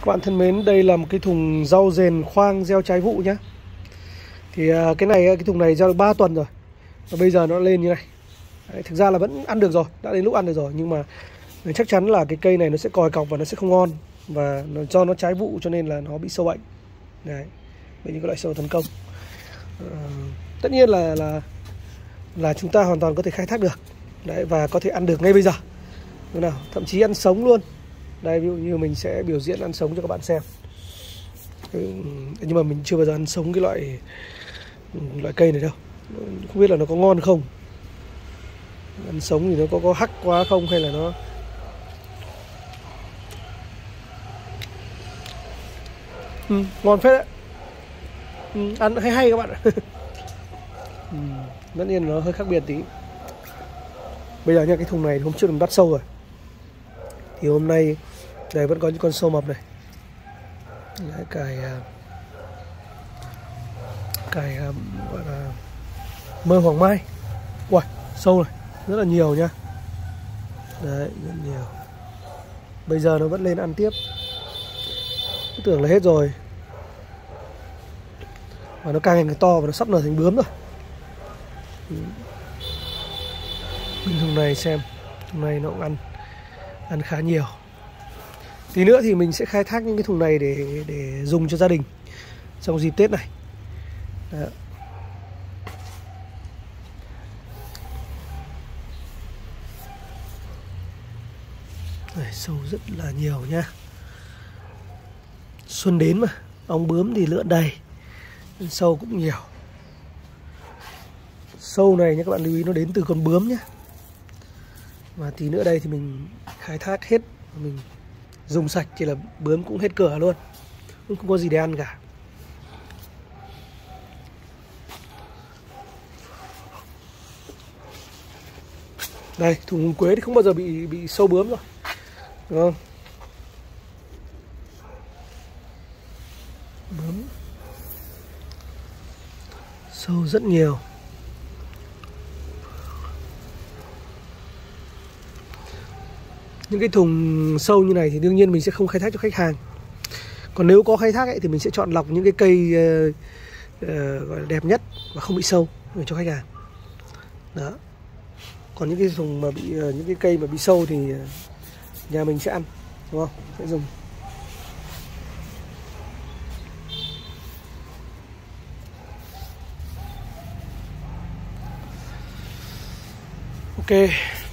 Các bạn thân mến, đây là một cái thùng rau dền khoang gieo trái vụ nhá. Thì cái này, cái thùng này gieo được 3 tuần rồi. Và bây giờ nó lên như này. Đấy, thực ra là vẫn ăn được rồi, đã đến lúc ăn được rồi. Nhưng mà chắc chắn là cái cây này nó sẽ còi cọc và nó sẽ không ngon. Và do nó trái vụ cho nên là nó bị sâu bệnh. Đấy, với những cái loại sâu tấn công. Tất nhiên là chúng ta hoàn toàn có thể khai thác được. Đấy, và có thể ăn được ngay bây giờ. Đúng nào? Thậm chí ăn sống luôn. Đây, ví dụ như mình sẽ biểu diễn ăn sống cho các bạn xem. Nhưng mà mình chưa bao giờ ăn sống cái loại cây này đâu. Không biết là nó có ngon không. Ăn sống thì nó có hắc quá không, hay là nó ngon phết đấy. Ăn hay các bạn ạ. Tất nhiên nó hơi khác biệt tí. Bây giờ nha, cái thùng này hôm trước mình bắt sâu rồi. Thì hôm nay đây vẫn có những con sâu mập này. Đấy, cải gọi là mơ hoàng mai. Uầy, sâu này rất là nhiều nha. Đấy, rất nhiều. Bây giờ nó vẫn lên ăn tiếp. Cứ tưởng là hết rồi. Và nó càng ngày càng to và nó sắp nở thành bướm rồi. Bên thùng này xem, thùng này nó cũng ăn khá nhiều. Tí nữa thì mình sẽ khai thác những cái thùng này để dùng cho gia đình trong dịp Tết này. Đó. Đây, sâu rất là nhiều nha. Xuân đến mà, ong bướm thì lượn đầy, sâu cũng nhiều. Sâu này nhé, các bạn lưu ý nó đến từ con bướm nhé. Và tí nữa đây thì mình khai thác hết, mình dùng sạch thì là bướm cũng hết cửa luôn, cũng không có gì để ăn cả. Đây, thùng quế thì không bao giờ bị sâu bướm rồi, đúng không? Bướm sâu rất nhiều. Những cái thùng sâu như này thì đương nhiên mình sẽ không khai thác cho khách hàng. Còn nếu có khai thác ấy, thì mình sẽ chọn lọc những cái cây gọi là đẹp nhất và không bị sâu để cho khách hàng. Đó. Còn những cái thùng mà những cái cây mà bị sâu thì nhà mình sẽ ăn, đúng không? Sẽ dùng. Ok.